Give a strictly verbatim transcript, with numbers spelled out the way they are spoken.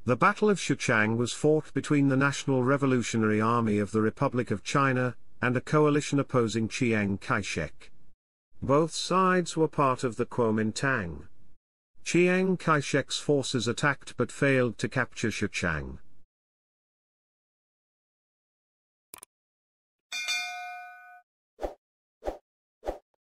The Battle of Xuchang was fought between the National Revolutionary Army of the Republic of China and a coalition opposing Chiang Kai-shek. Both sides were part of the Kuomintang. Chiang Kai-shek's forces attacked but failed to capture Xuchang.